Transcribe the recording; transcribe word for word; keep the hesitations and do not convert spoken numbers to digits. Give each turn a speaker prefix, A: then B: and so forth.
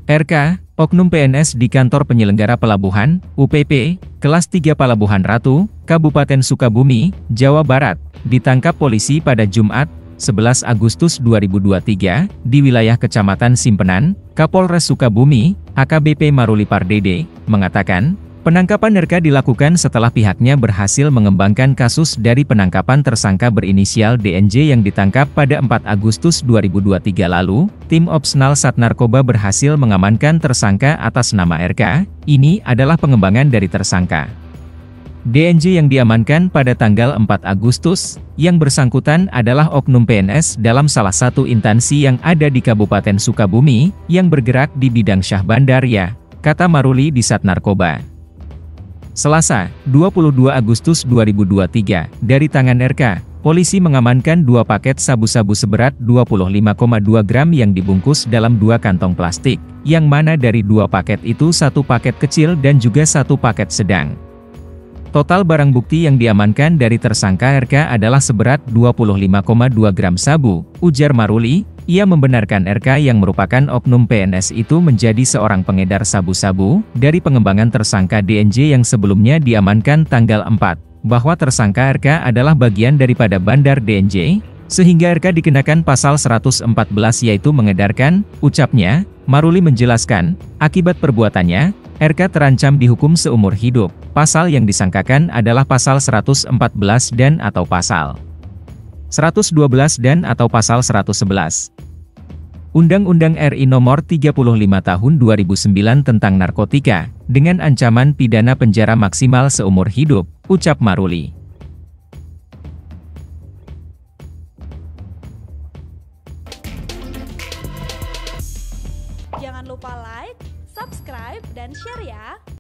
A: R K, oknum P N S di Kantor Penyelenggara Pelabuhan, U P P, Kelas tiga Palabuhan Ratu, Kabupaten Sukabumi, Jawa Barat, ditangkap polisi pada Jumat, sebelas Agustus dua ribu dua puluh tiga, di wilayah Kecamatan Simpenan, Kapolres Sukabumi, A K B P Maruli Pardede, mengatakan, penangkapan R K dilakukan setelah pihaknya berhasil mengembangkan kasus dari penangkapan tersangka berinisial D N J yang ditangkap pada empat Agustus dua ribu dua puluh tiga lalu. Tim Opsnal Sat Narkoba berhasil mengamankan tersangka atas nama R K. Ini adalah pengembangan dari tersangka D N J yang diamankan pada tanggal empat Agustus, yang bersangkutan adalah oknum P N S dalam salah satu instansi yang ada di Kabupaten Sukabumi, yang bergerak di bidang syah bandar ya, kata Maruli di Sat Narkoba. Selasa, dua puluh dua Agustus dua ribu dua puluh tiga, dari tangan R K, polisi mengamankan dua paket sabu-sabu seberat dua puluh lima koma dua gram yang dibungkus dalam dua kantong plastik, yang mana dari dua paket itu satu paket kecil dan juga satu paket sedang. Total barang bukti yang diamankan dari tersangka R K adalah seberat dua puluh lima koma dua gram sabu, ujar Maruli. Ia membenarkan R K yang merupakan oknum P N S itu menjadi seorang pengedar sabu-sabu, dari pengembangan tersangka D N J yang sebelumnya diamankan tanggal empat, bahwa tersangka R K adalah bagian daripada bandar D N J, sehingga R K dikenakan pasal seratus empat belas yaitu mengedarkan, ucapnya. Maruli menjelaskan, akibat perbuatannya, R K terancam dihukum seumur hidup. Pasal yang disangkakan adalah pasal seratus empat belas dan atau pasal seratus dua belas dan atau pasal seratus sebelas. Undang-Undang R I Nomor tiga puluh lima Tahun dua ribu sembilan tentang narkotika, dengan ancaman pidana penjara maksimal seumur hidup, ucap Maruli.
B: Jangan lupa like, subscribe, dan share ya!